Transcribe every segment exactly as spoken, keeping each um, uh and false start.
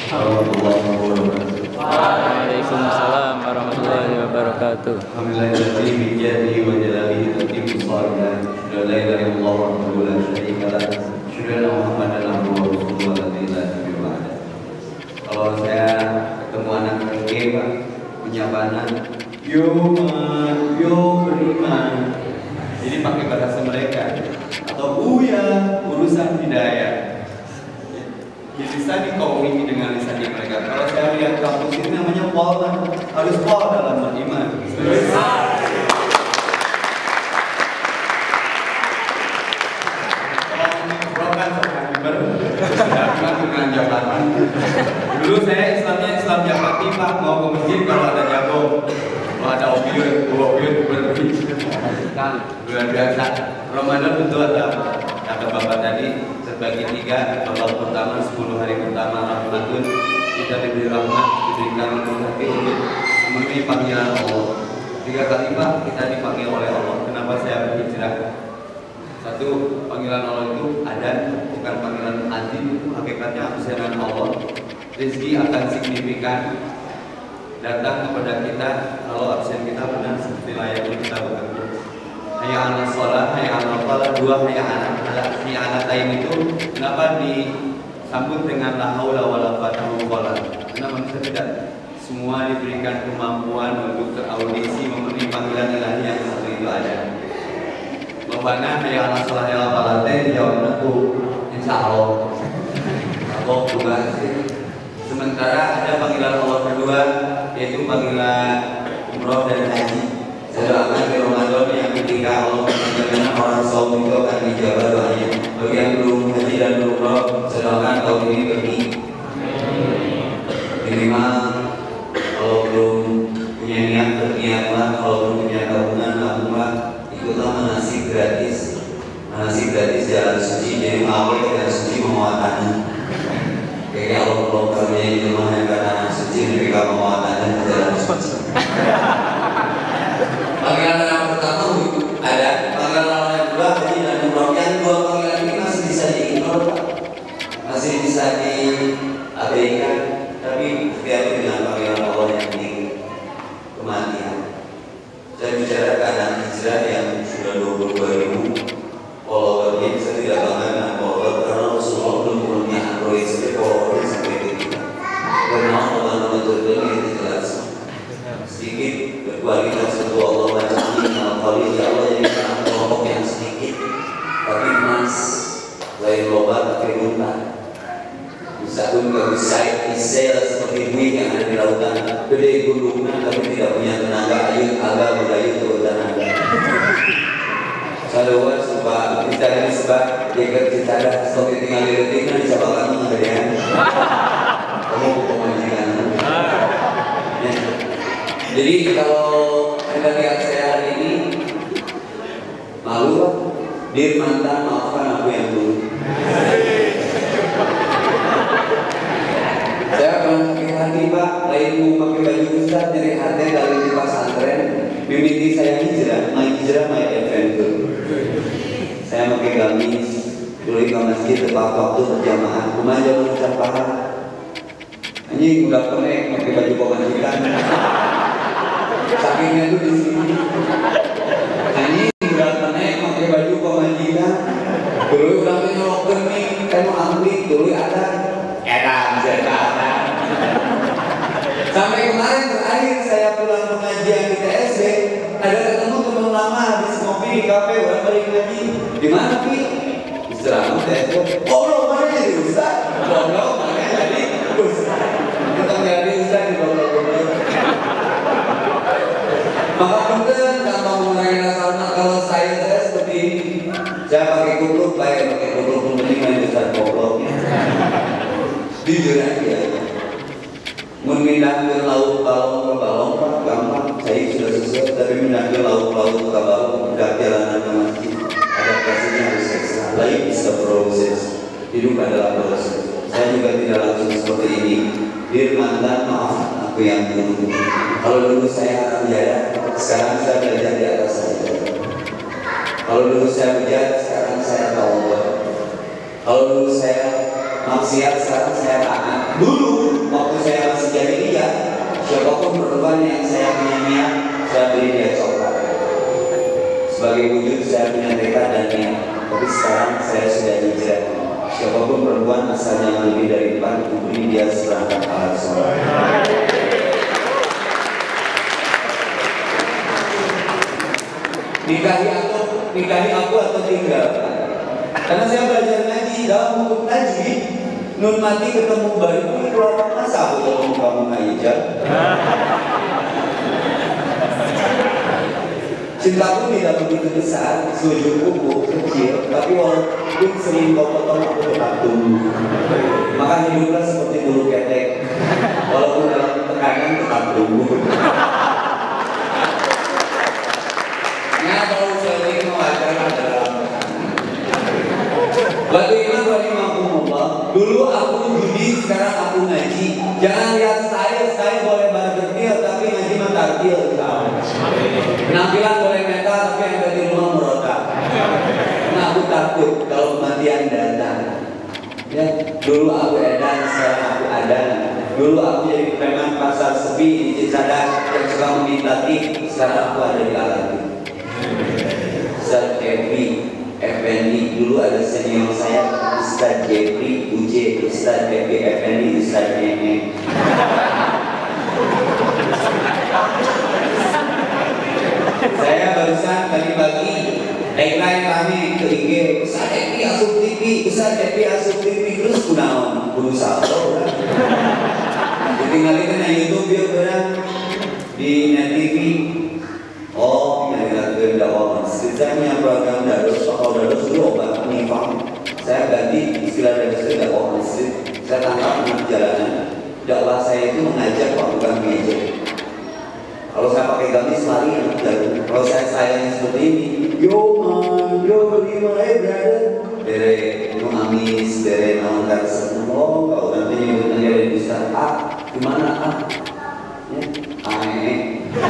warahmatullahi wabarakatuh. Waalaikumsalam warahmatullahi wabarakatuh. Alhamdulillahirabbil alamin wa jalalihi tatimmu shalihat. La ilaha illallah wahdahu la syarika lah. Asyhadu anna Muhammadan abduhu wa rasuluhu la ilaha illallah. Kalau saya ketemu anak kecil Pak, menyapa anak, yo man, yo beriman. Jadi pakai bahasa mereka atau buya urusan hidayah. Bisa dikaumi dengan lisannya mereka. Kalau saya lihat kampus ini namanya Pol, harus Pol dalam beriman. Dengan jabatan. Dulu saya Islamnya Islam Japati Pak, mau ke masjid kalau ada jagung, kalau ada opioid, opioid berlebih. Luar biasa. Ramadan tentu ada kata Bapak tadi terbagi tiga. Babak pertama sepuluh hari pertama Ramadan kita diberi rahmat, diberikan hati untuk memenuhi panggilan Allah. Tiga kali Pak kita dipanggil oleh Allah. Kenapa saya berhijrah? Satu, panggilan Allah itu ada, bukan panggilan azim, itu hakikatnya absenan Allah. Rezeki akan signifikan datang kepada kita kalau absen kita benar seperti layaknya kita bekerja. Hayya 'alas shalah, hayya 'alal falah, dua hayya 'alal hayya 'alal taim itu kenapa disambut dengan la haula wala quwwata illa billah? Karena manusia tidak semua diberikan kemampuan untuk teraudisi memenuhi panggilan ilahi yang satu itu ada. Bapaknya hayya 'alas shalah hayya 'alal falah teh jawabnya tuh insyaallah. Allah juga sih. Sementara ada panggilan Allah kedua yaitu panggilan umroh dan haji. Saya doakan di Ramadan yang ketika Allah menjadikan orang saum itu akan dijawab doanya. Bagi yang belum haji dan belum umroh, saya doakan tahun ini pergi. Minimal kalau belum punya niat berniatlah, kalau belum punya tabungan tabunglah, ikutlah manasik gratis. Manasik gratis jalan suci, jadi mau jalan suci memuatannya. Kayaknya Allah belum kerja di rumah yang tanah suci, mereka memuatannya jalan suci. Panggilan yang pertama ada, panggilan yang kedua haji dan umroh. Yang dua panggilan ini masih bisa diignore, masih bisa diabaikan, tapi hati-hati dengan panggilan Allah yang tinggi, kematian. Saya bicara keadaan hijrah yang sudah dua puluh dua ribu followernya, bisa tidak bangga dengan follower karena Rasulullah belum punya Android seperti follower seperti itu. Karena Allah menuntut ini jelas sedikit berkualitas untuk Allah macam ini. Kalau ya Allah jadi karena kelompok yang sedikit tapi emas, lain loba tapi muntah. Bisa pun nggak bisa isel seperti buih yang ada di lautan, gede gunungnya tapi tidak punya tenaga, ayun agak berdaya untuk tenaga. Saluan sebab kita ini sebab jika kita ada seperti tinggal di detiknya disabarkan mengenai kamu pemajikan. Jadi kalau anda lihat saya hari ini malu lah, dir mantan maafkan aku yang dulu. Saya pernah sakit hati Pak, lain mau pakai baju ustaz nyari hati dari di pesantren. Mimiti saya hijrah, my hijrah my adventure. Saya pakai gamis, dulu ke masjid tepat waktu berjamaah. Kemarin ucap paha. Anjing udah penek pakai baju pemajikan. Sakingnya tuh di sini. Anjing udah penek pakai baju pemajikan. Dulu udah nyolokkan nih, kan mau ambil dulu ada. Edan, saya ada. Sampai kemarin terakhir saya pulang pengajian di T S B, ada ketemu teman lama habis ngopi di kafe, orang balik lagi. Di mana Pi? Istirahat T S B. Goblok mana jadi ustaz? Goblok mana jadi ustaz? Kita jadi ustaz di goblok-goblok. Maka punten tanpa mengurangi rasa hormat kalau saya saya seperti ini. Saya pakai kupluk, baik pakai kupluk penting main ustaz gobloknya. Jujur aja. Memindah ke laut balong ke balong Pak, gampang, saya sudah selesai. Tapi memindah ke laut laut ke balong, udah jalanan ke masjid, adaptasinya harus ekstra. Lain bisa proses, hidup adalah proses. Saya juga tidak langsung seperti ini. Dir mantan maaf, aku yang dulu. Kalau dulu saya harap jaya, sekarang saya belajar di atas saja. Kalau dulu saya bejat, sekarang saya tahu. Kalau dulu saya maksiat, sekarang saya taat. Dulu perempuan yang saya punya niat, saya beri dia coklat. Sebagai wujud saya punya tekad dan niat, tapi sekarang saya sudah hijrah. Siapapun perempuan asalnya yang lebih dari empat, beri dia seperangkat alat sholat. Nikahi aku, nikahi aku atau tinggalkan. Karena saya belajar ngaji, dalam hukum ngaji, nun mati ketemu baru ini keluar masa aku ketemu kamu ngaji. Cintaku tidak begitu besar, sujudku kecil, tapi walaupun sering kau potong aku tetap tumbuh. Maka hiduplah seperti bulu ketek, walaupun dalam tekanan tetap tumbuh. Nah, kalau saya ingin mengajarkan dalam bagaimana bagaimana dulu aku judi, sekarang aku ngaji. Jangan lihat saya, saya boleh berdetil, tapi ngaji mah tartil. Penampilan boleh metal, tapi yang ada di rumah merotak. Karena aku takut kalau kematian datang. Ya, dulu aku edan, sekarang aku adan. Dulu aku jadi preman pasar sepi di Cicadas yang suka meminta tip, sekarang aku ada di Alami. Ustaz Jeffrey Effendi, dulu ada senior saya Ustaz Jeffrey U J, Ustaz Jeffrey Effendi, Ustaz Nene. Saya barusan tadi pagi tagline kami ke I G, Ustaz Jeffrey asup T V, Ustaz Jeffrey asup T V, terus kunaon kudu saldo kan. Ditinggalin na YouTube dia berang di Net T V. Oh, yang dilakukan dakwah masjid. Saya punya program dados, kalau dados dulu obat penyimpang. Saya ganti istilah dados itu dakwah masjid. Saya tangkap di jalanan. Dakwah saya itu mengajak Pak, bukan mengejek. Kalau saya pakai gamis lari anak jalan. Kalau saya sayang seperti ini, yo man, yo lima eh brother. Dari mengamis, dari nalar seneng. Oh, kalau nanti nyebutnya dari besar, ah, gimana ah? Ya, aneh.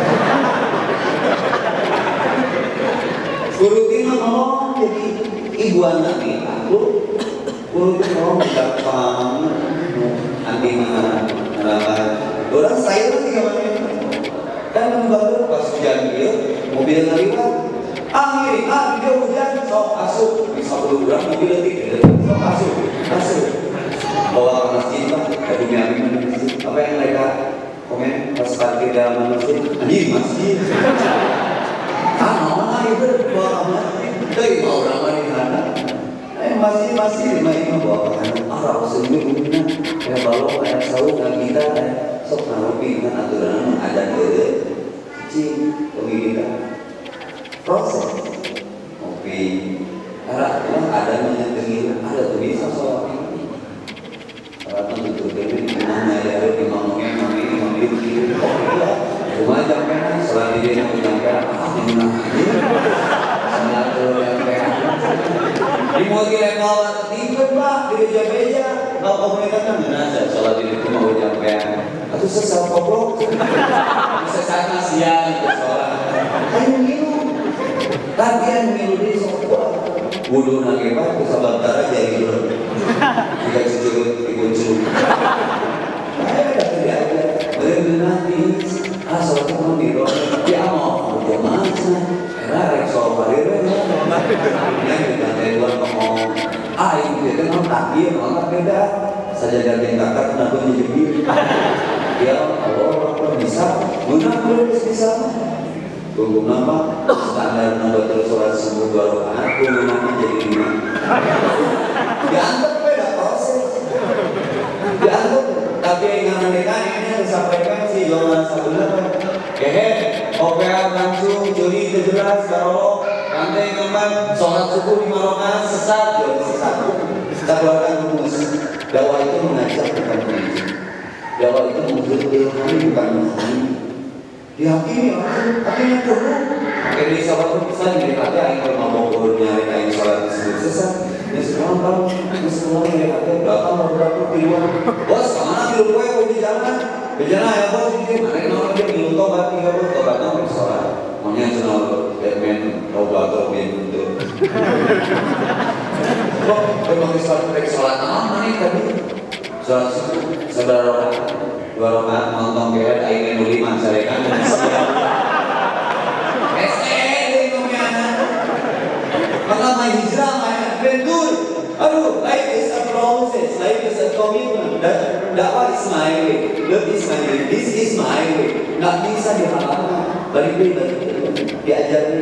Guru Tima ngomong jadi ibu anak nih, aku guru Tima ngomong gampang, anti mana, orang saya tuh tiga menit, kan membantu pas hujan dia, mobil ngaliwat, ah ngiri, ah dia hujan, sok masuk, bisa puluh gram mobil tiga, sok masuk, masuk, bawa ke masjid lah, ada dunia ini, apa yang mereka komen pas parkir dalam masjid, anjing masjid. Ah, mana itu bawa masjid? Dari mau orang di sana. Eh masih masih lima ini bawa ke sana. Ah, rasul ini punya. Kayak balong, kayak sawu, kayak kita, kayak sok narupi dengan aturan ada dede, cing, pemilikan, proses, kopi. Karena memang ada menyentuhi, ada tuh bisa soal ini. Karena tuh ini mana ada di ngomongnya, ngomongnya, ngomongnya, ngomongnya. Cuma jamkan, selain dia yang menyampaikan, ah menang aja. Selalu yang kayak di mobil level tiga pak, di beja-beja, kalau komunitas kan benar, sholat ini itu mau jamkan. Atau sesat koplok, sesat nasian, sholat. Ayo minum, latihan minum di sholat. Wudhu nage pak, kesabar tara jadi dulu. Jika cucuk dikuncung. Ayo datang dia aja, boleh nanti. Ah, soalnya mau di roda, ya mau udah masa, karena rekso barir ya, ini di lantai dua ngomong, ah ini dia kan takdir, malah beda, saja ganti kakak kenapa jadi ya Allah, apa bisa, guna boleh bisa, tunggu nama, standar nama terus sholat subuh dua rakaat, tunggu nama jadi lima, dianggap beda proses, dianggap. Tapi yang mereka ini disampaikan si Jonas Sabuna, kehe, opera langsung juri jelas kalau rantai keempat sholat subuh lima rakaat sesat, jadi sesat. Kita keluarkan rumus. Dakwah itu mengajak bukan mengajak. Dakwah itu mengukur ilham bukan menghakimi. Dihakimi, hakimnya dulu. Jadi sholat itu bisa dikatakan yang kalau mau nyari kain sholat disebut sesat. Ya sekarang kan, ya sekarang ya katanya belakang beberapa tiluan. Bos, kemana tilu gue mau di jalan? Di jalan ya bos, ini mana orang dia minum tobat tiga bos, tobat nama sholat. Maunya channel Batman, tobat Robin itu. Kok memang sholat baik sholat nama nih tadi? Sholat subuh, saudara orang. dua rakaat nonton keret aing nu lima sarekan S E deui ngomongna maka main hijrah main adventure. Aduh, life is a process, life is a commitment. Dakwah is my way, love is my way, this is my way. Nggak bisa dihalalkan. Balik deh, balik deh, diajarin.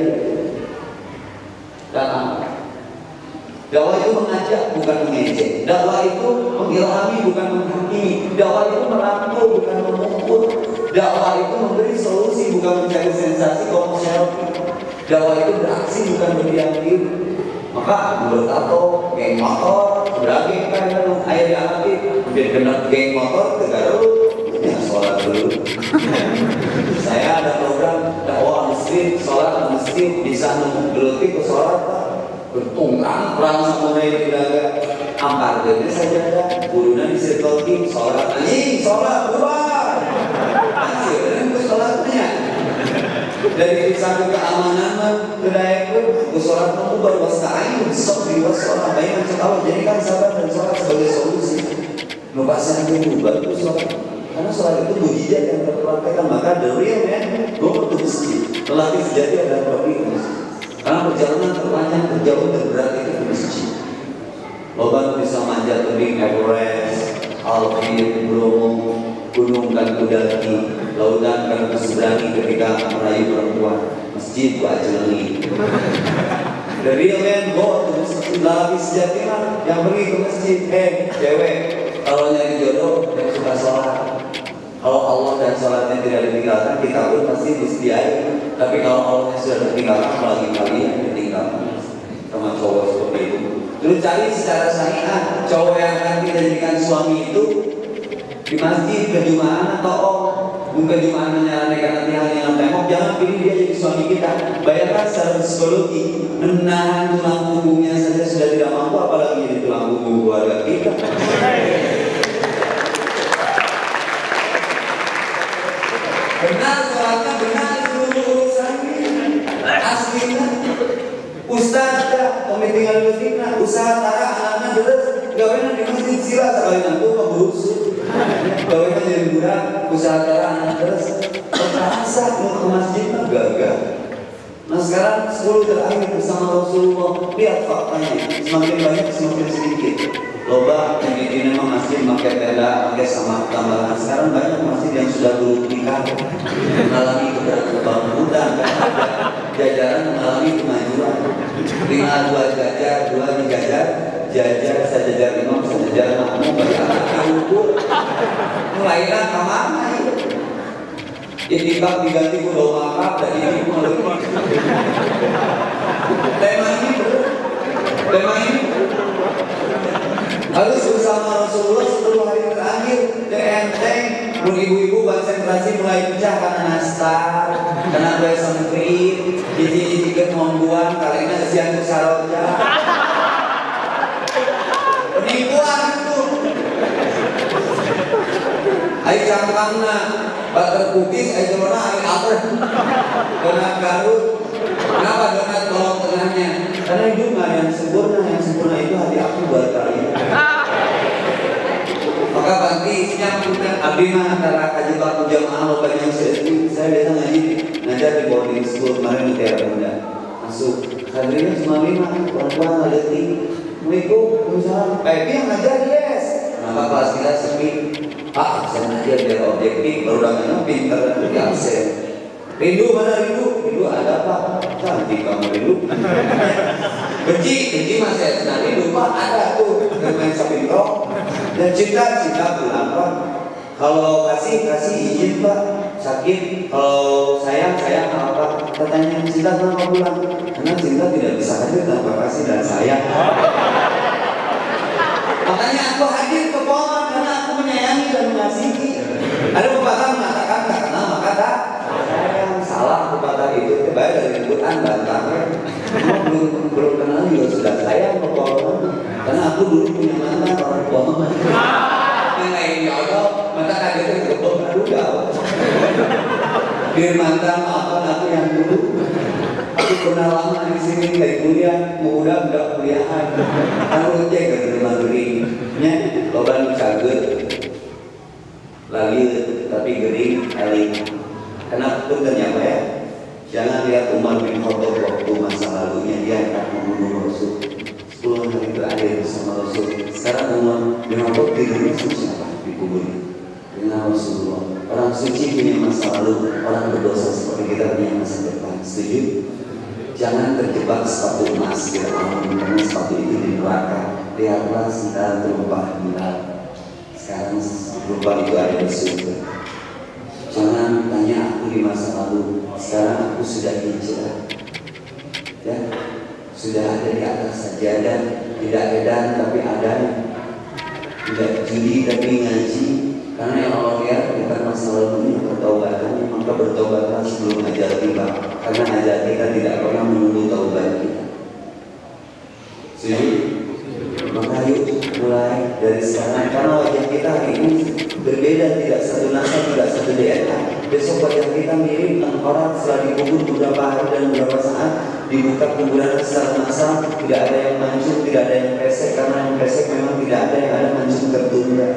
Datang. Dakwah itu mengajak, bukan mengejek. Dakwah itu mengilhami, bukan menghakimi. Dakwah itu merangkul, bukan memukul. Dakwah itu memberi solusi, bukan mencari sensasi kalau selfie. Dakwah itu beraksi, bukan berdiam diri. Maka bertato, geng motor, berageng kan air di hati, biar kena geng motor tegaru, ya sholat dulu. Saya ada program dakwah masjid, sholat masjid, bisa ngegeluti ke sholat, bertungkang perang samurai tidak ampar jadi saja ada gurunya di circle king sholat anjing, sholat keluar, masih ada sholatnya. Dari satu keamanan ke daya pun ke sholat itu baru wastain sok di sholat baik macam Allah jadi kan sahabat dan sholat sebagai solusi lupasan itu bagus sholat karena sholat itu mujizat yang terpraktekkan maka the real man go to masjid lelaki sejati adalah pergi ke masjid karena perjalanan terpanjang terjauh terberat itu ke masjid loba bisa manjat tebing Everest, Alpine, Bromo gunung kan kudaki lautan kan keseberangi ketika merayu perempuan masjid gua ajeleni the real man go to masjid lelaki sejati mah yang pergi ke masjid eh cewek kalau nyari jodoh yang suka sholat kalau Allah dan sholatnya tidak ditinggalkan kita pun pasti disediakan tapi kalau Allahnya sudah ditinggalkan apalagi kalian ditinggalkan sama cowok seperti itu terus cari secara syariat cowok yang akan dijadikan suami itu di masjid kejumaan atau oh bukan cuma menyalahkan hal yang tembok jangan pilih dia jadi suami kita bayangkan secara psikologi menahan tulang punggungnya saja sudah tidak mampu apalagi jadi tulang punggung keluarga kita benar sholatnya benar seluruh urusannya aslinya ustaz pemimpin lutikna usaha tara anaknya terus gawean di masjid sila sekali nanti keburusuk gawean jadi budak usaha tara anak terus terasa mau ke masjid mah gagal nah sekarang sepuluh terakhir bersama Rasulullah lihat faktanya semakin banyak semakin sedikit loba ini memang masjid pakai tenda pakai sama tambahan sekarang banyak masjid yang sudah dulu nikah mengalami keberlanjutan jajaran mengalami kemajuan lima dua jajar dua dijajar jajar sejajar imam sejajar makmum bagaimana diukur mulailah kemana itu itibak diganti kudo makap dan ini mulai tema ini tema ini harus bersama Rasulullah sepuluh hari terakhir D M T ibu-ibu konsentrasi mulai pecah karena nastar karena beson krim jiji-jiji kemongguan kali ini siang saroja penipuan itu air cangkangna butter cookies air jelona air apel donat garut kenapa donat bolong tengahnya karena hidup nggak ada yang sempurna yang sempurna itu hati aku buat kalian maka banti isinya bukan abdi mah antara kajibak jamaah lo banyak sedih saya biasa ngaji ngajar di boarding school kemarin di Tiara Bunda masuk santrinya cuma lima perempuan ada tinggi Assalamualaikum Waalaikumsalam baik yang ngajar yes kenapa kelas kita sepi pak saya ngajar biar objektif baru namanya pinter di absen rindu mana rindu rindu ada apa cantik kamu rindu benci benci mas saya nanti lupa ada tuh bermain sapintro dan cinta cinta pulang pak kalau kasih kasih izin pak sakit kalau sayang sayang apa katanya cinta kenapa pulang karena cinta tidak bisa hadir tanpa kasih dan sayang makanya aku hadir ke pohon karena aku menyayangi dan mengasihi ada pepatah mengatakan tak kenal maka tak sayang salah pepatah itu baik dari Quran bantahnya belum belum kenal juga sudah sayang ke pohon karena aku dulu punya mantan orang pohon yang lain jodoh mata kaget itu kebun aduh gawat biar mantan maafkan aku yang dulu aku pernah lama di sini dari kuliah mau udah udah kuliahan aku cek ke rumah gering nya loban caget lagi Sekarang umur lima puluh tidurnya siapa di kuburnya? Dengan Rasulullah. Orang suci punya masa lalu, orang berdosa seperti kita punya masa depan. Setuju? Jangan terjebak sepatu emas kita mau karena sepatu itu di neraka. Lihatlah sekarang terlupa hilang. Sekarang lupa itu ada di surga. Jangan tanya aku di masa lalu. Sekarang aku sudah hijrah. Ya, sudah ada di atas sajadah, tidak edan tapi ada, tidak judi tapi ngaji. Karena yang Allah lihat kita masa lalu pertaubatannya, maka bertobatlah sebelum ajal tiba. Karena ajal kita tidak pernah menunggu taubat kita. Setuju? Maka yuk mulai dari sekarang. Karena wajah kita hari ini berbeda, tidak satu nasab, tidak satu D N A. Besok wajah kita mirip dengan orang setelah dikubur beberapa hari dan beberapa saat, dibuka kuburan secara massal, tidak ada yang mancung, tidak ada yang pesek. Karena yang pesek memang tidak ada, yang ada mancung tertunda.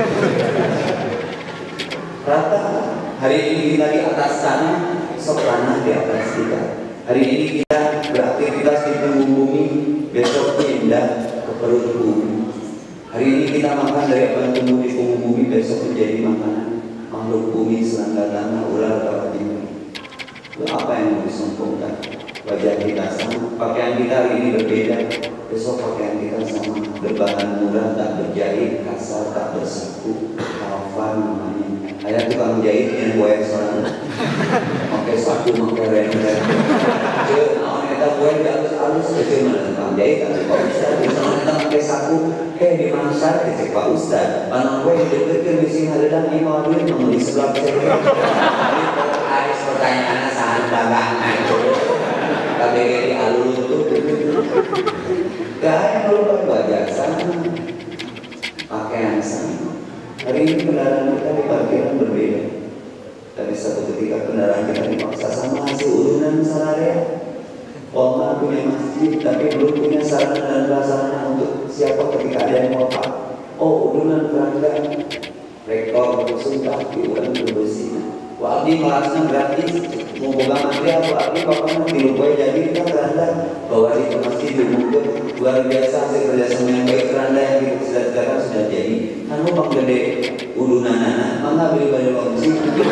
Rata hari ini kita di atas tanah, besok tanah di atas kita. Hari ini kita beraktivitas di punggung bumi, besok pindah ke perut bumi. Hari ini kita makan dari apa yang tumbuh di punggung bumi, besok menjadi makanan makhluk bumi, serangga tanah, ular, atau jin. Itu apa yang mau disombongkan? Wajah kita sama, pakaian kita hari ini berbeda, besok pakaian kita sama, berbahan murah, tak berjahit, kasar, tak bersaku, kafan namanya. Ayah tukang jahit yang buaya seorang, pakai saku, pakai render. Kecil, nah kita buaya di alus-alus, kecil mana tukang jahit, tapi Pak Ustadz, misalnya kita pakai saku, eh di masyarakat, kecil Pak Ustadz, panang buaya deket-deket, misi hadadan, ini mau duit, mau di sebelah kecil. Jadi pertanyaannya sangat dagangan. K B G di alur itu gak ada lupa wajah sama, pakaian sama. Hari ini kendaraan kita di parkiran berbeda. Dari satu ketika kendaraan kita dipaksa sama hasil urunan salaria. Walmart punya masjid tapi belum punya sarana dan prasarana untuk siapa ketika ada yang wafat. Oh urunan kerangka rekor sumpah diulang berbesi. Wa abdi kelasnya gratis, mau boga material, wa abdi pokoknya di lupa jadi kita keranda bawa di masjid dibuka luar biasa hasil kerjasama yang baik. Keranda yang kita sudah sekarang sudah jadi kan lu bang gede udunan anak mana beli beli kondisi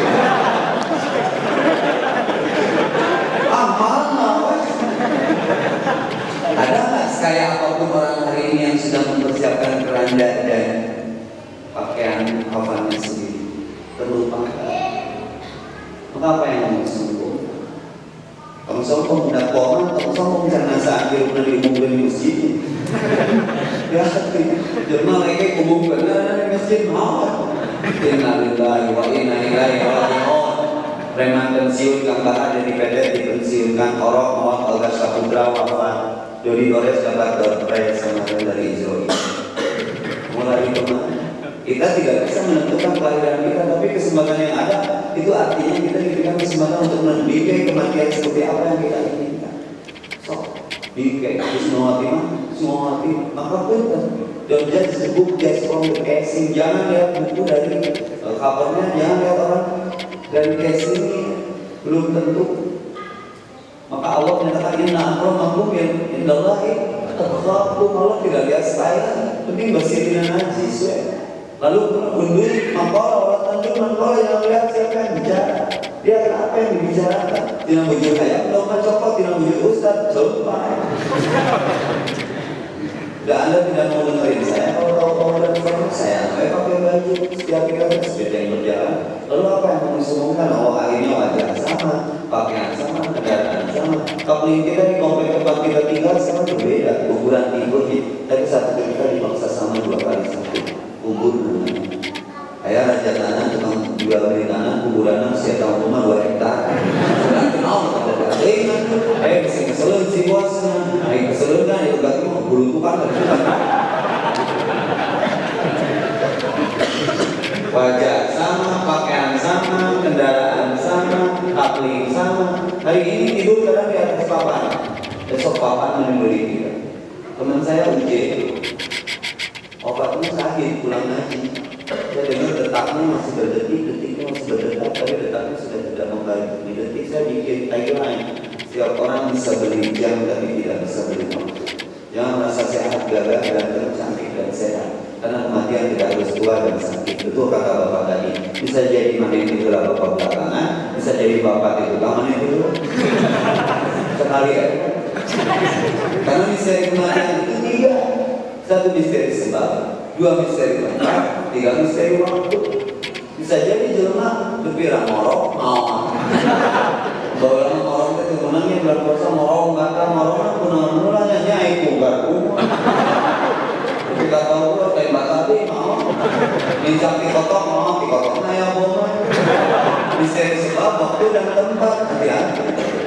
ah mana ada nggak sekaya apapun orang hari ini yang sudah mempersiapkan keranda dan pakaian kafannya sendiri terlupakan. Maka apa yang kamu sombong? Kamu sombong udah koma, kamu sombong karena saat dia pernah diumumkan di masjid. Ya, jemaah lagi umumkan di masjid mau. Innalillahi wa inna ilaihi raji'un. Preman pensiun kang ada di P T dipensiunkan orok mawat Olga Saputra wafat. Dodi Gores dapat dompet sama dari Israel. Mulai kemana? Kita tidak bisa menentukan kelahiran kita, tapi kesempatan yang ada itu artinya kita diberikan kesempatan untuk mendidik kematian seperti apa yang kita inginkan. So, didik semua hati mah, semua hati maka pun don't judge the book just from the casing. Jangan lihat buku dari uh, covernya, jangan lihat orang dari casing ini belum tentu. Maka Allah menyatakan inna akramakum indallahi atqakum. Allah tidak lihat style, penting bersihnya najis. Lalu undur mengkola orang tanjung mengkola yang melihat siapa yang bicara. Dia apa yang dibicarakan? Tidak bujur saya belum mencopot, tidak bujur Ustaz, coba. Dan Anda tidak mau dengerin saya kalau tahu-tahu dan tahu saya, saya pakai baju setiap kita sepeda yang berjalan. Lalu apa yang mau disomongkan? Oh akhirnya wajah sama, pakaian sama, kendaraan sama. Kapling kita di komplek tempat kita tinggal sama berbeda, ukuran tingginya. Tapi satu kita dipaksa sama dua kali satu. Kubur namanya. Ayah raja tanah tukang jual beli tanah kuburan saya tahu rumah dua hektar. Sudah kenal pada dari ayah bisa keselun si bos, ayah keselun kan itu berarti mau bulu tukang. Wajah sama, pakaian sama, kendaraan sama, kapling sama. Hari ini tidur kadang di atas papan, besok papan melindungi kita. Teman saya uji obatnya sakit pulang ngaji. Saya dengar detaknya masih berdetik, detiknya masih berdetak, tapi detaknya sudah tidak membaik. Di detik saya bikin tagline, setiap orang bisa beli jam tapi tidak bisa beli waktu. Jangan merasa sehat, gagah, ganteng, cantik dan sehat. tua dan sakit. Betul kata bapak tadi. Bisa jadi mana yang itu lah bapak belakangan, bisa jadi bapak itu mana itu sekali ya. Karena misteri kematian itu tiga. Satu misteri sebab, dua misteri tempat, tiga misteri waktu. Bisa jadi jelma lebih ramorok mau. Bahwa orang itu menangnya bulan puasa morong kata morong punang mulanya nyai kunggar kumur. Kita tahu tembak tadi mau, bincang dikotok mau dikotok naya bomo. Misteri sebab waktu dan tempat hati-hati.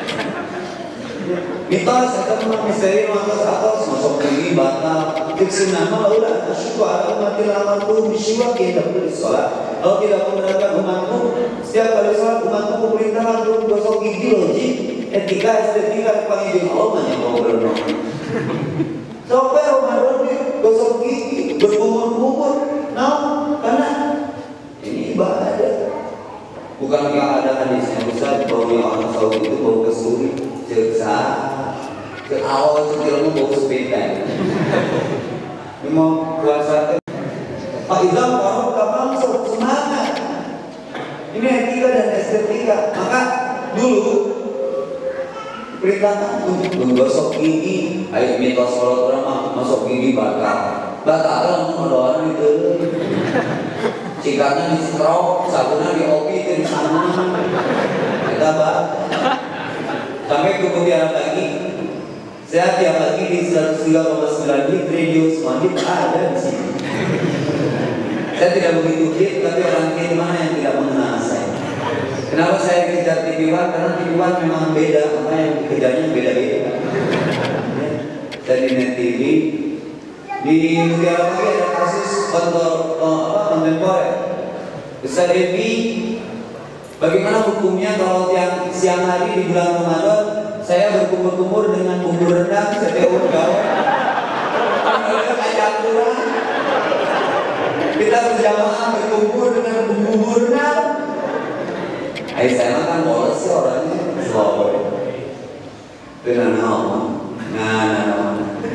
Mitos atau misteri mantos atas masuk tinggi batal fiksi nama ulah asyku ala umatil amanku bisyiwa kita beri sholat. Kalau tidak menggunakan umatku setiap kali sholat umatku memerintahkan untuk gosok gigi logik etika estetika panggil Allah yang mau berenang. Sampai Ramadan gosok gigi berkumur-kumur, nah karena ini ibadah. Bukankah ada hadis yang besar bahwa yang orang Saudi itu bau kesuri, ceksa, ke awal sekiranya bau sepeda. Memang puasa Pak Izam orang kapal semangat. Ini etika dan estetika. Maka dulu perintahkan untuk menggosok gigi. Ayo mitos sholat orang masuk gigi batal. Batal langsung doa itu. Cikatnya di strok, sabunnya di opi itu di sana. Kita bah. Sampai kemudian lagi, saya tiap lagi di seratus tiga koma sembilan radio semuanya ada di sini. Saya tidak begitu hit, tapi orang hit mana yang tidak mengenal saya. Kenapa saya kejar T V One? Karena T V One memang beda, apa yang kejarnya beda-beda. Saya di Net T V, di Mutiara Pagi ada kasus kontrol oh, apa kontemporer. Ustaz Devi, bagaimana hukumnya kalau yang siang hari di bulan Ramadan saya berkumur-kumur dengan bumbu rendang, setehun gawe, ayam kurang. Kita berjamaah berkumpul dengan bumbu rendang. Ayo saya makan bolos sih orangnya slow. Dengan nama, nah,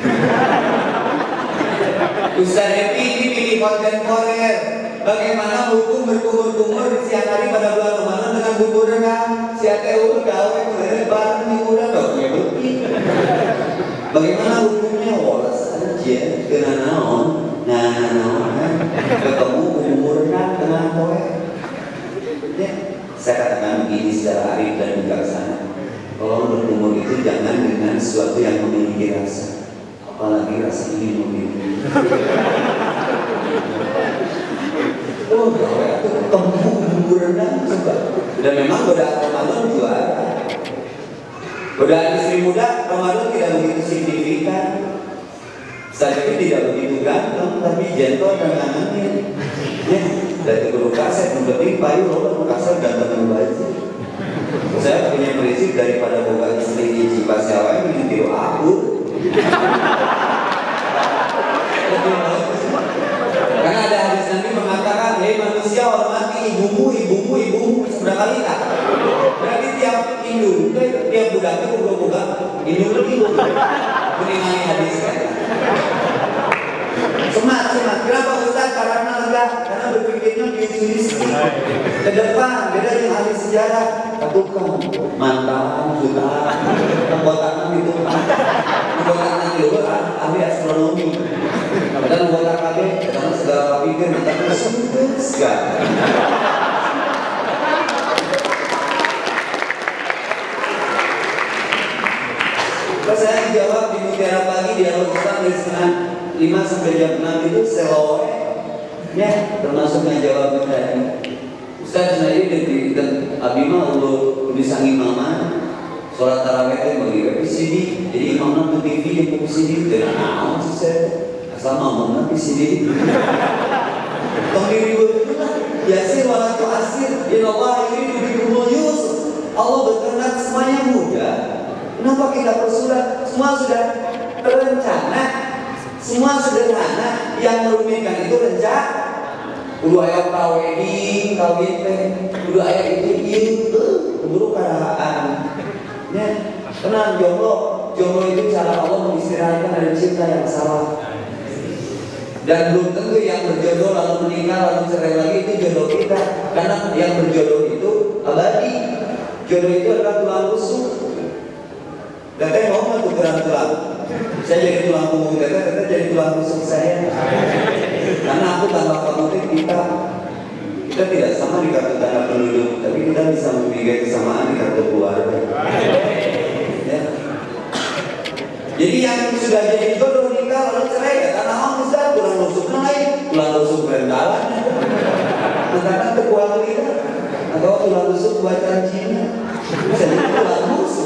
Ustaz Devi ini pilih kontemporer. Bagaimana hukum berkumur-kumur di siang hari pada bulan Ramadan dengan bumbu rendang? Siapa tahu gawe kemudian barang di udah dong ya begitu. Bagaimana hukumnya bolos aja dengan naon? Nah, nah, nah, ketemu bumbu rendang dengan kowe. Ya, saya katakan begini secara arif dan bijaksana. Kalau berkumur itu jangan dengan sesuatu yang memiliki rasa, apalagi rasa ini memiliki. Oh, kowe itu ketemu bumbu rendang coba. Dan memang godaan Ramadan juga ada. Godaan istri muda Ramadan tidak begitu signifikan. Saya itu tidak begitu ganteng, tapi gentle dan anaknya. Ya, dari guru kaset, yang penting payu, lo kaset ganteng baju. Saya punya prinsip daripada boga istri di Cipasyawa ini tiru aku. Karena ada hadis Nabi mengatakan, hei manusia hormati ibumu, ibumu, ibumu seberapa kali tak? Berarti tiap induk, tiap budaknya boga-boga induk lagi. Meningani hadis kan? Semat, semat. Kenapa Ustaz? Karena enggak, karena berpikirnya futuristik. Ke depan, beda dengan ahli sejarah. Ketukan, mantan, buta, pembotakan itu, pembotakan itu ahli astronomi. Dan membotak K B, karena segala pikir kita bersyukur sekali. Pas saya dijawab di Mutiara Pagi di awal Ustaz dari setengah lima sampai jam enam itu selowe, ya termasuk yang jawab tadi. Ustaz saya ini dan abimah untuk bisa ngimama sholat tarawih itu bagi P C D, jadi imamnya ke T V yang P C D dengan naon sih saya asal mamanya P C D. Tong diribut yasir walatu asir, ya Allah ini dibikumul Yusuf. Allah berkenan semuanya mudah. Kenapa kita persudah? Semua sudah terencana, semua sederhana. Yang merumitkan itu rencana. Kudu aya wedding, kawin teh, kudu aya itu itu, keburu karahaan. Ya, tenang jomblo, jomblo itu cara Allah mengistirahatkan dari cinta yang salah. Dan belum tentu yang berjodoh lalu menikah lalu cerai lagi itu jodoh kita. Karena yang berjodoh itu abadi. Jodoh itu adalah tulang rusuk. Teteh mau nggak tukeran tulang? Saya jadi tulang punggung teteh, teteh jadi tulang rusuk saya. Karena aku tanpa kamu itu kita kita tidak sama di kartu tanda penduduk, tapi kita bisa memiliki kesamaan di kartu keluarga. Ya. Jadi yang sudah jadi jodoh nikah lalu cerai ya karena orang Ustaz tulang rusuk lain, tulang rusuk berendalan, mengatakan kekuatan kita atau tulang rusuk buatan Cina, bisa jadi tulang rusuk.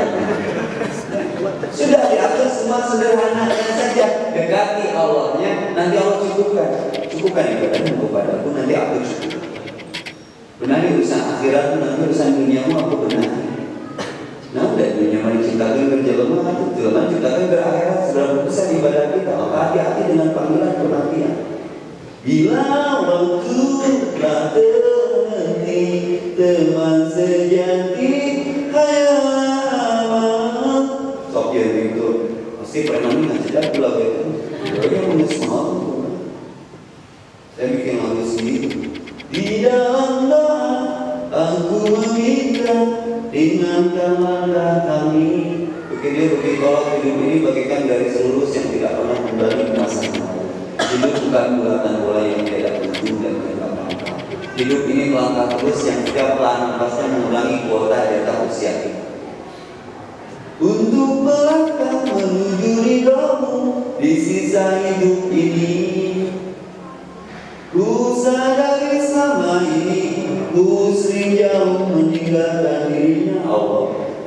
Sudah diatur semua sederhananya saja, dekati Allahnya, nanti Allah cukupkan, cukupkan ibadahmu kepadaku, nanti aku cukup. Benar urusan akhirat, nanti urusan duniamu aku benar. Nah, udah dunia mari ciptakan berjelema, jelema ciptakan berakhirat, seberapa besar ibadah kita, maka hati-hati dengan panggilan kematian. Bila waktu telah terhenti, teman sejati hayal. Sok ya itu, pasti pernah nggak sejak lagu itu. Dia menulis mau, saya bikin lagu sendiri. Di dalam doa aku meminta dengan kamar kami. Bikin dia bikin kolak hidup ini bagikan dari seluruh yang tidak pernah kembali ke masa lalu. Hidup bukan bulatan bola yang tidak ujung dan tidak pangkal. Hidup ini melangkah terus yang setiap pelan nafasnya mengurangi kuota data usia kita. Untuk melangkah menuju ridhomu di sisa hidup ini, ku sadari selama ini ku sering jauh meninggalkan dirinya Allah.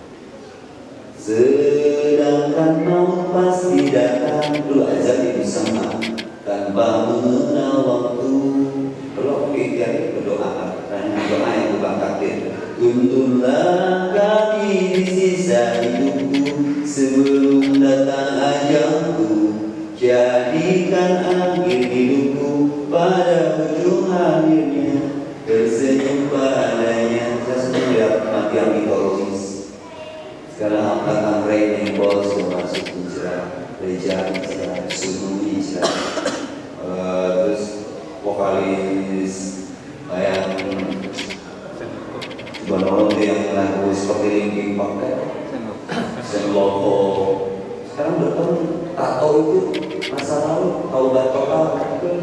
Sedangkan maut pasti datang, dulu azab itu sama tanpa mengenal waktu. Kalau kita berdoa, karena doa yang bukan takdir. Tuntunlah kami di sisa hidupku sebelum datang ajalku. Jadikan akhir hidupku pada ujung akhirnya tersenyum padanya. Saya sedang lihat kematian mitologis. Sekarang akan Rain Bos masuk hijrah, Reja hijrah, Sunu hijrah, uh, terus vokalis yang Bonolong yang lagu seperti Linkin Park, Senloko. Sekarang bertemu tato itu masa lalu, taubat total.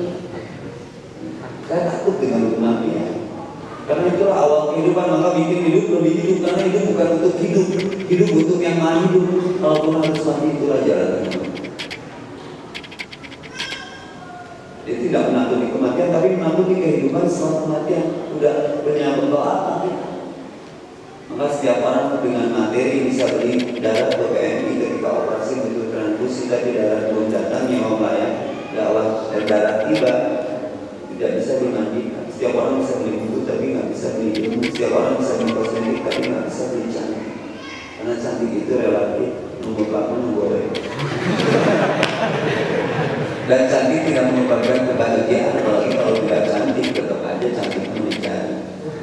Saya takut dengan kematian. Karena itulah awal kehidupan, maka bikin hidup lebih hidup. Karena hidup bukan untuk hidup, hidup untuk yang mau hidup. Kalaupun harus mati, itulah jalan. Dia tidak menakutkan kematian, tapi menakutkan kehidupan setelah kematian. Udah menyambut doa. Maka setiap orang dengan materi bisa beli darah ke P M I ketika operasi untuk transfusi, tapi darah belum datang yang layak dakwah dan darah tiba tidak bisa dimandikan. Setiap orang bisa beli buku tapi nggak bisa beli ilmu. Setiap orang bisa beli kosmetik tapi nggak bisa beli cantik. Karena cantik itu relatif, nunggu lama nunggu orang. Dan cantik tidak menyebabkan kebahagiaan, apalagi kalau tidak cantik tetap aja cantiknya mencari.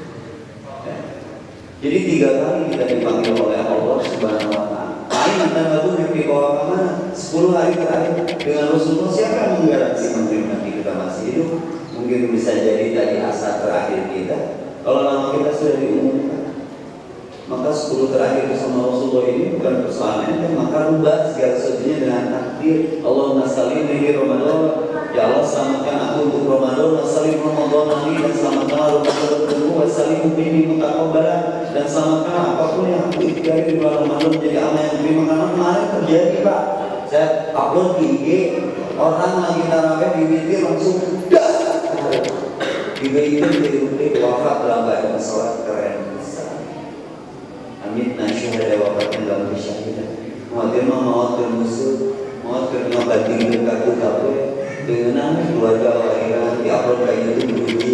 Jadi tiga kali kita dipanggil oleh Allah Subhanahu Wa Taala. Ain dan lalu yang dibawa kemana? Sepuluh hari terakhir dengan Rasulullah. Siapa yang menggaransi menerima kita masih hidup? Mungkin bisa jadi tadi asar terakhir kita. Kalau nama kita sudah diumumkan, maka sepuluh terakhir bersama Rasulullah ini bukan persoalannya, maka rubah segala sesuatunya dengan takdir. Allahumma salli li Ramadan. Ya Allah, selamatkan aku untuk Ramadan, wasallim Ramadan ini, dan selamatkan Ramadan untukku, wasallim ini mutaqabbalan, dan selamatkan apapun yang aku ikhtiari di bulan Ramadan menjadi amal yang diterima. Karena kemarin terjadi Pak, saya upload di I G, orang lagi tarawih di witir langsung dah di witir di witir wafat dalam keadaan sholat keren besar. Amin nasyuhada wafatnya dalam kesyahidan. Muhadir mah mawatir musuh, mawatir mah banding dekat kabeh. Dengan keluarga lahiran diupload kayak itu berbunyi.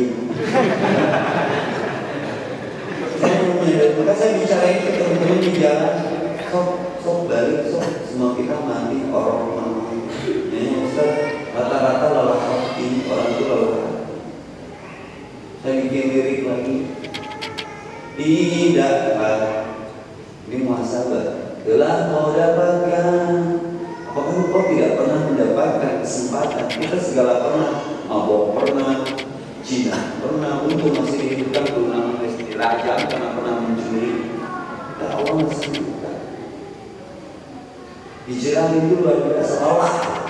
Saya mau menyadari, maka saya bicarain ke teman-teman di jalan. Sok, sok balik, sok semua kita mati orang mati. Ya Ustaz, rata-rata lelah hati, orang itu lelah. Saya bikin lirik lagi. Tidak, ini muhasabah. Telah kau dapatkan. Apakah kau tidak pernah mendapatkan kesempatan. Kita segala pernah, mabok pernah, Cina pernah, untuk masih dihidupkan pernah menjadi raja karena pernah mencuri. Dan Allah masih hidupkan. Hijrah itu luar biasa. Allah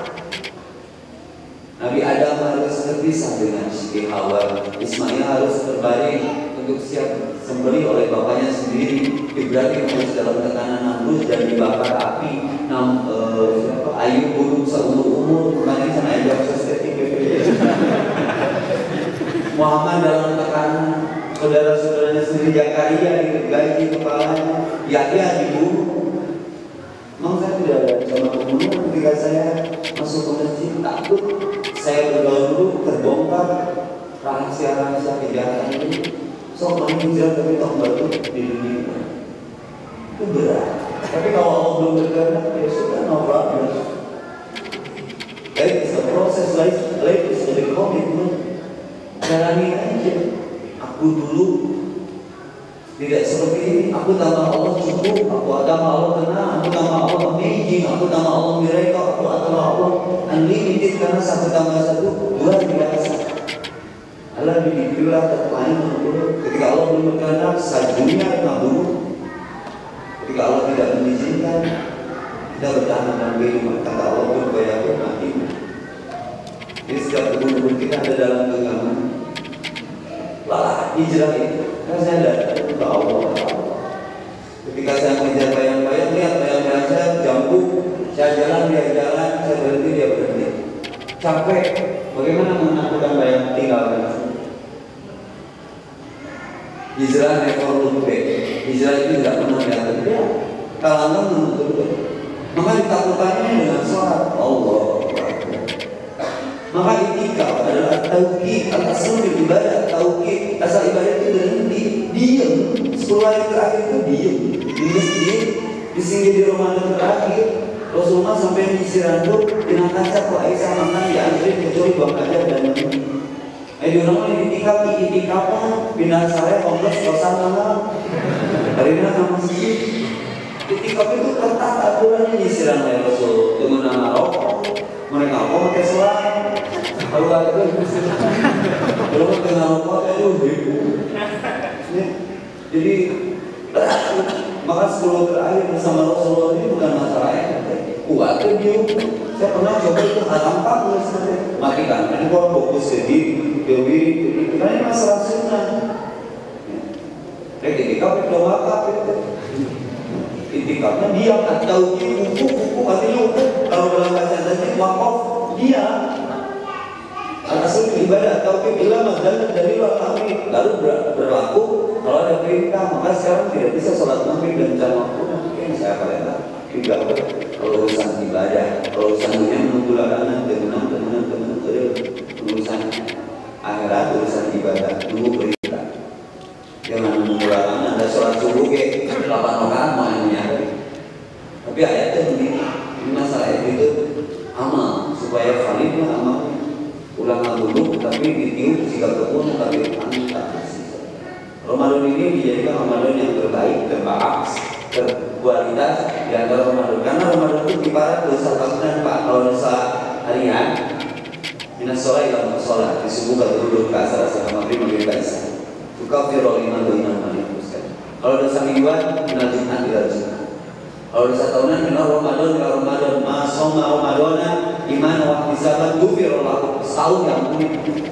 Nabi Adam harus terpisah dengan Siti Hawa. Ismail harus terbaring untuk siap sembelih oleh bapaknya sendiri. Ibrahim harus dalam tekanan Namrud dan dibakar api. Nam, uh, siapa? Ayub buruk seumur umur. Bukan sana Ayub sestetik. Muhammad dalam tekanan. Saudara-saudaranya sendiri Zakaria digaji kepalanya. Yahya dibunuh. Memang saya tidak ada sama pembunuh ketika saya masuk ke masjid, takut saya bergaul dulu terbongkar rahasia-rahasia kejahatan ini. So main hijrah tapi tak baru di dunia itu berat. Tapi kalau Allah belum berkenan, ya sudah, no problem. Life is a process, life, life is a commitment. Jalani aja. Aku dulu tidak seperti ini. Aku nama Allah cukup. Aku nama Allah tenang. Aku nama Allah amazing. Aku nama Allah miracle. Aku nama Allah unlimited. Karena satu tambah satu luar biasa. Allah dipilih terpain menurut. Ketika Allah belum berkenan, sajunya mabuk. Ketika Allah tidak mengizinkan, kita bertahan dalam kehidupan. Kata Allah berbayar mati. Jadi setiap kebun-kebun kita ada dalam genggaman. Lah hijrah itu. Karena saya datang ke Allah. Ketika saya mengejar bayang-bayang, lihat bayang-bayang saya jambuk. Saya jalan, dia jalan, saya berhenti, dia berhenti. Capek. Bagaimana menakutkan bayang tinggalkan? Hijrah never look back. Hijrah itu tidak pernah lihat dia. Kalau anda menuntut, maka ditakutannya dengan sholat Allah. Maka itikaf adalah tauhid, asal ibadah tauhid. Asal ibadah itu berhenti, diam. Sepuluh hari terakhir itu diam di masjid, di sini di Ramadan terakhir. Rasulullah sampai di Siranduk, di Nakaca, Pak Aisyah makan di antri kecuali Bang Kajar dan Nabi. Eh di orang lain itikaf, itikafnya pindah saya kompleks kosan mana? Hari ini nama masjid. Itikaf itu ketat aturannya di Siranduk Rasul dengan nama rokok. Mereka apa pakai selain? Kalau ada itu, kalau dengan rokok itu ribu. Jadi maka sepuluh terakhir bersama Rasulullah ini bukan masalah yang kuat dia. Saya pernah coba itu harampak matikan. Ini kalau fokus ke diri, dewi, itu kan ini masalah sunnah. Jadi itikaf itu wakaf itu. Itikafnya dia atau buku-buku artinya kalau dalam bahasa Indonesia wakaf dia. Asal ibadah tauhid bila mazal dari wakaf lalu berlaku kalau ada perintah, maka sekarang tidak bisa sholat maghrib dan jamaah pun mungkin saya perintah tidak. Kalau urusan ibadah, kalau urusan dunia menunggu larangan, teman teman teman urusan akhirat, urusan ibadah tunggu perintah. Jangan menunggu larangan. Ada sholat subuh ke delapan rakaat maknanya. Tapi ayatnya begini, ini masalah itu amal supaya validnya amal. Ulang dulu, tapi ditiup jika kebun tapi antar. Ramadan ini dijadikan Ramadan yang terbaik, terbaik, berkualitas di antara Ramadan. Karena Ramadan itu ibarat dosa tahunan Pak. Kalau dosa harian, minas sholat ilah sholat, disubuhkan dulu ke asal asal maghrib maghrib isya. Tukafirul iman doiman malihuskan. Kalau dosa mingguan, minal jumat ila jumat. Kalau dosa tahunan, minal Ramadan ila Ramadan. Masoma Ramadana iman wa ihtisaban ghufira lahu. Setahun yang unik.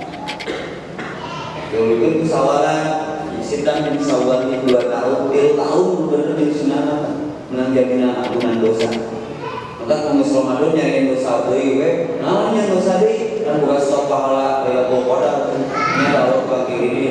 Kalau itu sawalan sedang disawal di dua tahun, tiga tahun benar di sunat menang jaminan ampunan dosa. Maka kamu Ramadan nyari dosa deui we, namanya dosa deui dan bukan stop pahala kayak bokoda nya kalau kaki ini.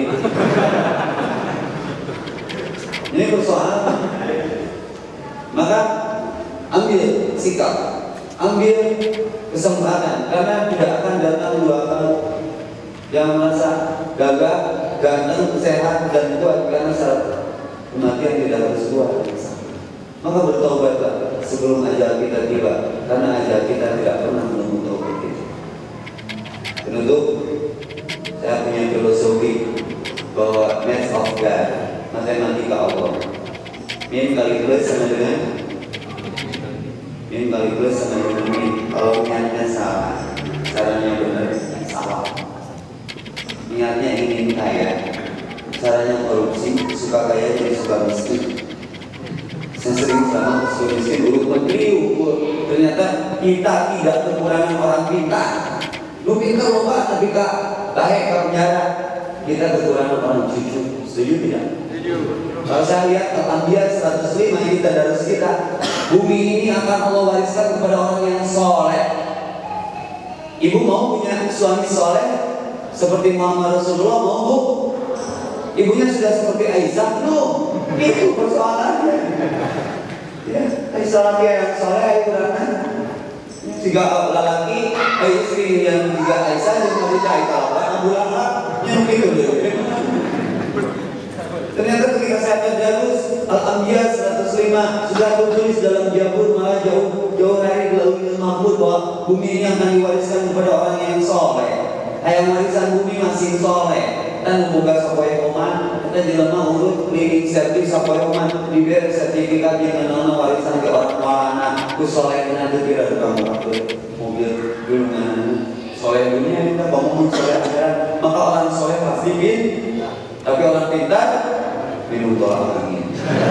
Ini persoalan. Maka ambil sikap, ambil kesempatan karena tidak akan datang dua kali. Jangan merasa gagah, ganteng, sehat dan kuat karena syarat kematian tidak harus kuat. Maka bertaubatlah sebelum ajal kita tiba, karena ajal kita tidak pernah menunggu taubat kita. Penutup, saya punya filosofi bahwa math of God, matematika Allah. Min kali plus sama dengan min kali plus sama dengan min. Kalau niatnya salah, caranya benar, salah. Niatnya ingin kaya, caranya korupsi, suka kaya jadi suka miskin. Saya sering sama suka miskin dulu menteri ukur, ternyata kita tidak kekurangan orang pintar. Lu pintar loh Pak, tapi Kak baik ke penjara. Kita kekurangan orang jujur. Setuju tidak? Setuju. Kalau saya lihat Al-Anbiya seratus lima yang kita darus kita, bumi ini akan Allah wariskan kepada orang yang soleh. Ibu mau punya suami soleh seperti Muhammad Rasulullah, mau bu? Ibunya sudah seperti Aisyah, belum? Itu persoalannya. Ya, Aisyah yang soleh, ayo berangkat. Jika lelaki, istri yang juga Aisyah yang mau dicari kawan, bulan yang itu deh. Ternyata ketika saya terjarus Al-Anbiya seratus lima sudah tertulis dalam Jabur, malah jauh jauh hari Lauhul Mahfuz bahwa bumi ini akan diwariskan kepada orang yang soleh. Yang warisan bumi masih soleh dan membuka sapoe oman dan jelema urut cleaning service sapoe oman diberi sertifikat yang nana warisan ke orang wana ku soleh nanti kira tukang mobil dengan soleh dunia kita ngomong soleh akhirat, maka orang soleh pasti bin, tapi orang pintar minum tolak angin.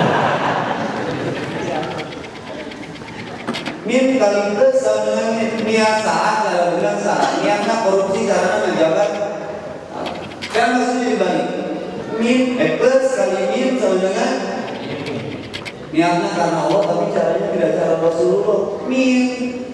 Min kali itu sama dengan niat salah, cara bilang salah, niatnya korupsi, cara menjabat. Kan maksudnya dibalik. Min eh, plus kali min sama dengan niatnya karena Allah, tapi caranya tidak cara Rasulullah. Min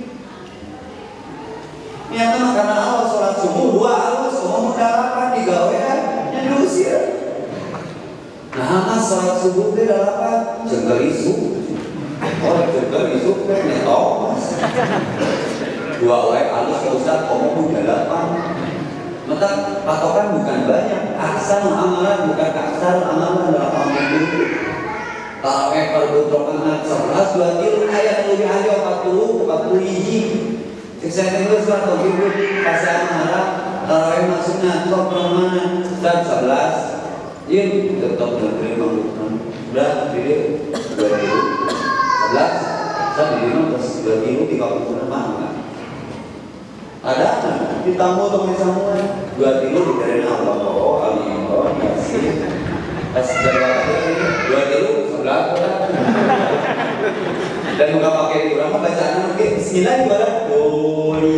niatnya karena Allah, sholat subuh dua harus, ngomong dalapan digawe kan, yang diusir. Nah, mas sholat subuh itu dalapan, jengkel isu. Oh, jengkel isu kan nyetok mas. Dua wae halus ke Ustaz, ngomong dalapan. Maka patokan bukan banyak, aksan amalan bukan aksan amalan dalam amalan itu. Taraweh perlu rokaat sebelas dua kilo ayat lebih aja empat puluh empat puluh hiji. Saya tengok surat Al-Qur'an pasal marah taraweh maksudnya top mana dan sebelas. Ini tetap negeri menggunakan sudah jadi dua kilo sebelas saya di terus dua kilo tiga puluh mana? Ada ditamu atau semua dua kilo diberi Allah oh Allah kasih pas jalan dua kilo sebelah dan muka pakai kurang bacaan mungkin Bismillah ibarat doi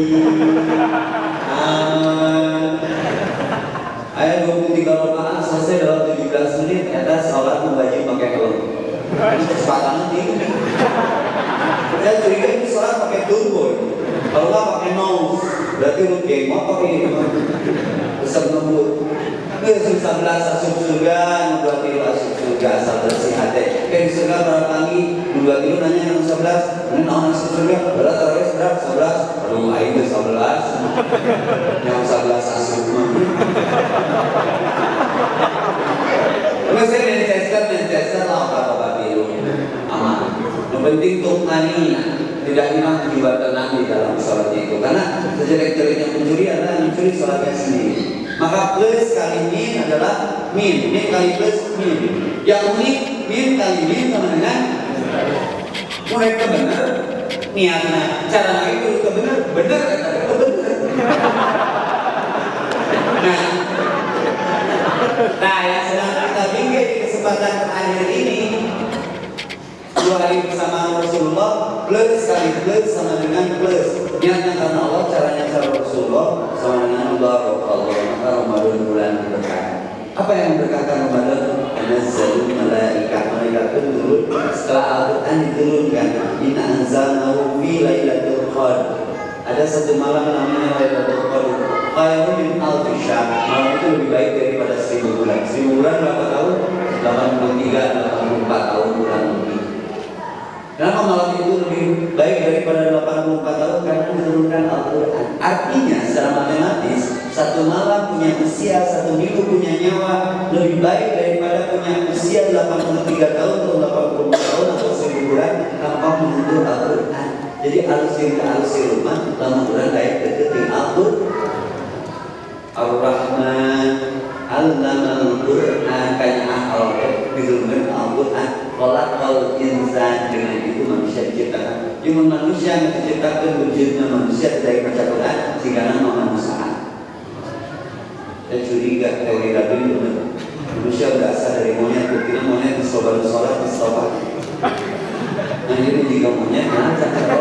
ayat dua puluh tiga rakaat selesai dalam tujuh belas menit ternyata sholat membaca pakai helm kesempatannya tinggi saya curiga ini sholat pakai turbo kalau nggak pakai mouse berarti lu game apa pakai besar ngebut ini sebelas asuk surga dua kilo asuk surga asal bersih hati kayak di surga para pagi dua kilo nanya yang sebelas ini naon asuk surga berat terus berat sebelas aduh aing itu sebelas yang sebelas asuk terus saya Manchester Manchester lah apa-apa biru aman yang penting untuk maninya tidak hilang jiwa tenang di dalam sholatnya itu karena sejelek-jeleknya pencuri adalah mencuri sholatnya sendiri. Maka plus kali min adalah min, min kali plus min. Yang unik min kali min sama dengan mereka benar niatnya cara lagi itu itu benar benar kata itu benar. Nah, nah yang sedang kita bingung di kesempatan terakhir ini dua hari bersama Rasulullah plus kali plus sama dengan plus niatnya karena Allah caranya cara Rasulullah sama dengan Allah Allah maka Ramadan bulan berkah. Apa yang memberkahkan Ramadan? Nazzalul malaikah malaikat turun setelah Al-Quran diturunkan inna anzalnahu fi lailatul qadr. Ada satu malam namanya Lailatul Qadar khairun min alfi syahr. Malam itu lebih baik daripada seribu bulan. Seribu bulan berapa tahun? delapan puluh tiga delapan puluh empat tahun bulan lebih. Kenapa malam itu lebih baik daripada delapan puluh empat tahun? Karena menurunkan Al-Quran. Artinya secara matematis satu malam punya usia, satu minggu punya nyawa lebih baik daripada punya usia delapan puluh tiga tahun atau delapan puluh empat tahun atau seribu bulan tanpa menuntut Al-Quran. Jadi alusin ke alusin rumah lama bulan kayak deketin Al-Quran. Ar-Rahman Al-Namal Quran kayak akal diturunkan Al-Quran. Kolak kal insan dengan itu manusia diciptakan Yang manusia yang diciptakan berjadinya manusia dari baca Quran sehingga nama manusia. Saya curiga teori Darwin benar. Manusia berasal dari monyet, buktinya monyet di sholat sholat di sholat. Nah ini juga monyet, nah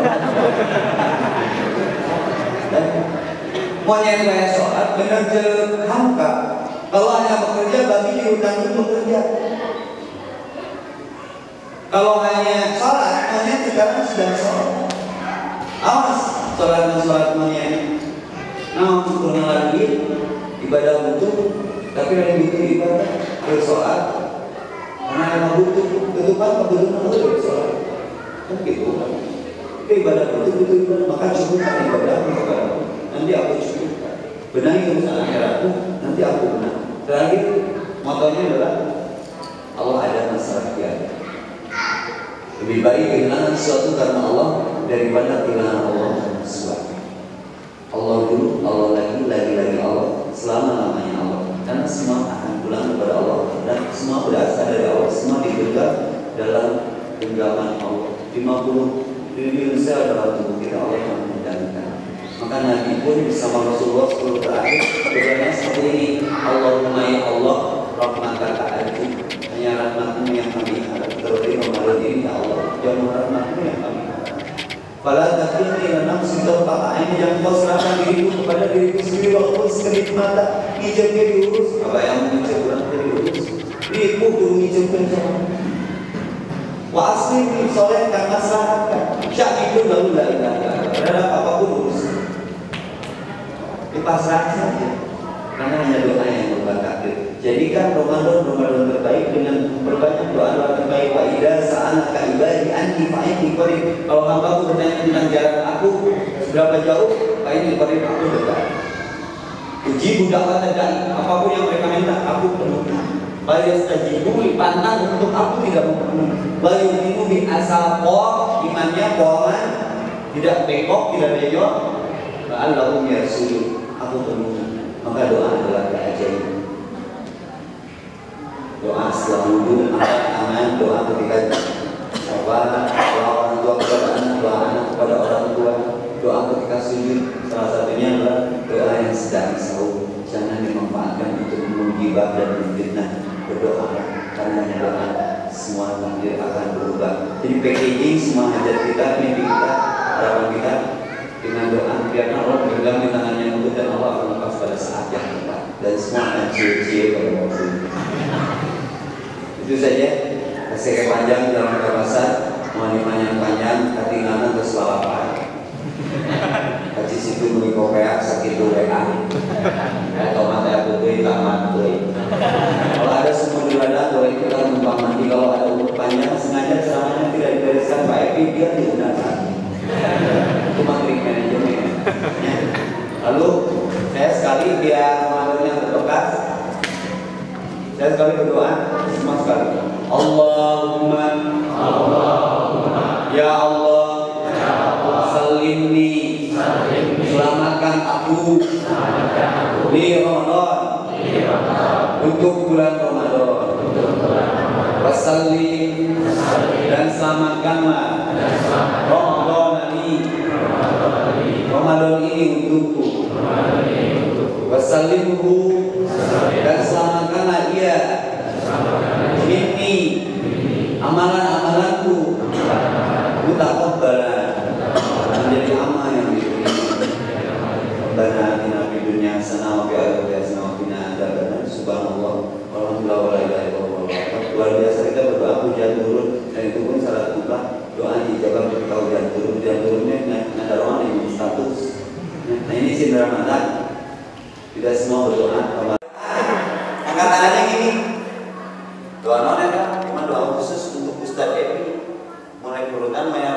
monyet kayak sholat benar je hamka. Kalau hanya bekerja, babi di hutan itu bekerja. Kalau hanya sholat, monyet sekarang sedang sholat. Awas sholat dan sholat monyet. Nah untuk lagi ibadah butuh, tapi ada butuh ibadah bersolat. Karena yang butuh ketupat, kebutuhan itu bersolat. Kan gitu kan? Itu ibadah butuh butuh ibadah, maka cukupkan ibadah kepada nanti aku cukupkan. Benahi urusan akhiratku, nanti aku benar. Terakhir, motonya adalah Allah ada masalah tiada. Lebih baik kehilangan sesuatu karena Allah daripada kehilangan Allah sesuatu. Allah dulu, Allah lagi, lagi-lagi Allah, selama-lamanya Allah. Karena semua akan pulang kepada Allah dan semua berasal dari Allah, semua digenggam dalam genggaman Allah. lima puluh triliun sel dalam tubuh kita Allah yang mengendalikan. Maka Nabi pun bersama Rasulullah sepuluh terakhir berdoa seperti ini. Allahumma ya Allah, rahmataka arju, hanya rahmatmu yang kami harap. Terlebih Ramadan ini ya Allah, yang rahmatmu yang kami harap. Fala takilni ila nafsi tarfata aini, yang kau serahkan diriku kepada diriku sendiri walaupun sekedip mata. Ngijemnya diurus, apa yang mengijem kurang diurus. Diriku kudu ngijemkan sama. Wa asli soleh karena serahkan. Syak itu lalu la ilaha illallah. Terhadap apapun urus. Dipasrahkan saja. Karena hanya doa yang berubah takdir. Jadikan Ramadan Ramadan terbaik dengan berbanyak doa-doa terbaik. Wa idza sa'alaka ibadi anni fa inni qarib. Kalau hambaku bertanya tentang jarak aku seberapa jauh, fa inni qarib, aku dekat. Uji budak tadai, apapun yang mereka minta aku penuhi. Bayas tajibu dipantang untuk aku tidak memenuhi. Bayumu bi asal qom, imannya qoman, tidak bengkok, tidak bejok. Allahum ya Rasul, aku penuhi. Maka doa adalah keajaiban. Doa setelah wudhu, angkat tangan, doa ketika sabar, doa orang tua kepada anak, doa anak kepada orang tua, doa ketika sujud. Salah satunya adalah doa yang sedang sahur. Jangan dimanfaatkan untuk menggibah dan memfitnah. Berdoa, karena doa semua takdir akan berubah. Jadi packaging semua hajat kita, mimpi kita, harapan kita dengan doa. Biarkan Allah berpegang di tangannya lembut dan Allah akan lepas pada saat yang tepat. Dan semua akan cie-cie pada waktu. Itu saja. Kasih panjang dalam bahasa, mau yang panjang, ketinggalan ke selalapan. Kaji situ beli kopeak, sakit W A. Atau mata aku tuh tamat tuh. Kalau ada semua di badan, boleh kita numpang mandi. Kalau ada umur panjang, sengaja ceramahnya tidak dibereskan Pak Epi, dia digunakan. Itu materi manajemen. Lalu saya sekali biar Ramadannya berbekas, saya sekali berdoa, semua sekali. Allahumma, Allahumma, ya Allah, ya Allah, salimni, selamatkan aku, di Ramadan, untuk bulan Ramadan. Wassalim, dan selamatkanlah Ramadan ini, Ramadan ini untukku. Wassalimhu, dan selamatkanlah ia minni, amalan-amalanku mutaqabbalan, menjadi amal yang diterima. Rabbana atina fid dunya hasanah wa fil akhirati hasanah wa qina adzabannar. Subhanallah walhamdulillah wa la ilaha illallah. Luar biasa kita berdoa hujan turun, dan itu pun syarat mutlak doa dijawab ketika hujan turun. Hujan turunnya nada rohan yang status. Nah ini sih Ramadan. Tidak semua berdoa. Angkat tangannya gini. Doa non ya kan? Cuma doa khusus untuk Ustaz Epi. Mulai urutan